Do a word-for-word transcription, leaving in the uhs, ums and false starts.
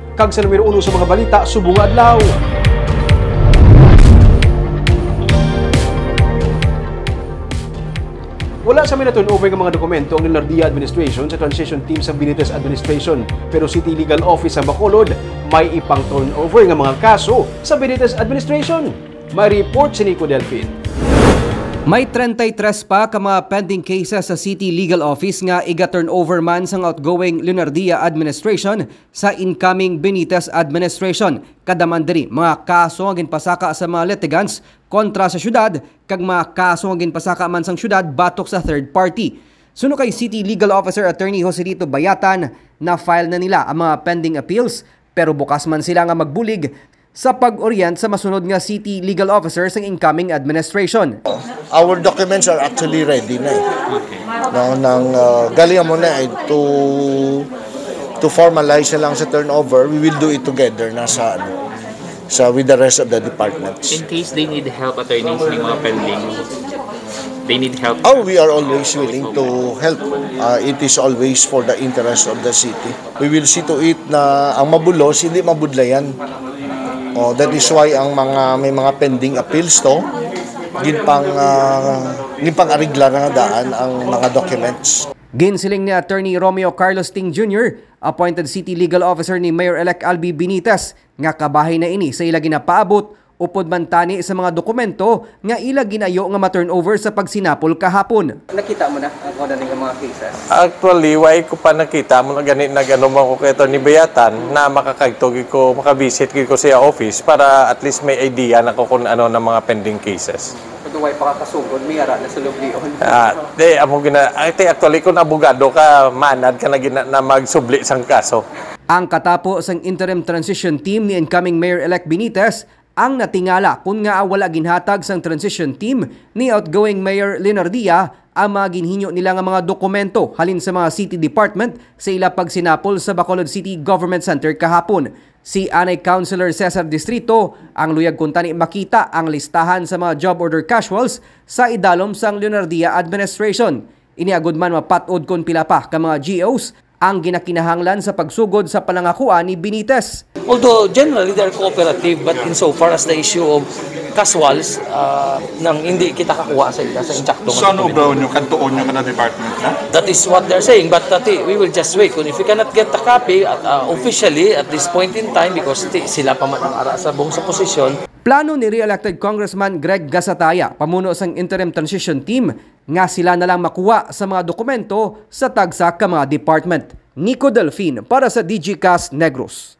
Kag sa numero uno sa mga balita, subong adlaw. Wala sa mina-turnover ng mga dokumento ang Leonardia Administration sa transition team sa Benitez Administration. Pero City Legal Office sa Bacolod may ipang turnover ng mga kaso sa Benitez Administration. May report si Nico Delfin. May thirty-three pa ka mga pending cases sa City Legal Office nga iga-turnover man sang outgoing Leonardia Administration sa incoming Benitez Administration. Kadaman diri mga kaso nga ginpasaka sa mga litigants kontra sa syudad kag mga kaso nga ginpasaka man sang syudad batok sa third party. Suno kay City Legal Officer Attorney Joselito Bayatan na file na nila ang mga pending appeals pero bukas man sila nga magbulig sa pag-orient sa masunod nga City Legal Officer sa incoming administration. Our documents are actually ready na eh. No, nang uh, galing mo na eh, to to formalize na lang sa turnover, we will do it together na sa ano, sa with the rest of the departments. In case they need help, attorneys, may mga pending, they need help. Oh, we are always willing to help. Uh, it is always for the interest of the city. We will see to it na ang mabulos, hindi mabudlayan. Oh, that is why ang mga may mga pending appeals to, ginpang uh, ginpang arigla na daan ang mga documents. Ginsiling ni Attorney Romeo Carlos Ting Junior, appointed City Legal Officer ni Mayor-elect Albi Benitez, nga kabahay na ini sa ila ginapaabot upod man tani sa mga dokumento nga ila ginayo nga ma-turnover sa pagsinapol kahapon. Nakita mo na ang ano ng mga cases? Actually, why ko pa nakita mo na ganit na gano'n ko kay Atty. Bayatan na makakagtog ko, makabisit ko sa office para at least may idea na ko kung ano ng mga pending cases. Pero why pa kakasugod, may ara na sa lublion? Ah, de, amo gina, ate, actually kung abogado ka, manad ka na, gina, na magsubli sang kaso. Ang katapo sang interim transition team ni incoming Mayor-elect Benitez ang natingala kung nga wala ginhatag sang transition team ni outgoing Mayor Leonardia ang mga ginhinyo nila nga mga dokumento halin sa mga city department sa ila pagsinapol sa Bacolod City Government Center kahapon. Si Anay Councilor Cesar Distrito ang luyag kung tani makita ang listahan sa mga job order casuals sa idalom sang Leonardia Administration. Iniagod man mapatod kung pila pa ka mga G Os ang ginakinahanglan sa pagsugod sa palangakuan ni Benitez. Although generally they're cooperative, but insofar as the issue of casuals, uh, nang hindi kita kakuha sa ila sa insaktong so ano ba nyo, kantuon nyo ka na department na? That is what they're saying, but uh, we will just wait. Kung if we cannot get a copy at, uh, officially at this point in time, because sila pa man ang ara sa buong sa posisyon. Plano ni re-elected Congressman Greg Gasataya, pamuno sang interim transition team, nga sila na lang makuha sa mga dokumento sa tagsa ka mga department. Nico Delfin para sa D G Cast Negros.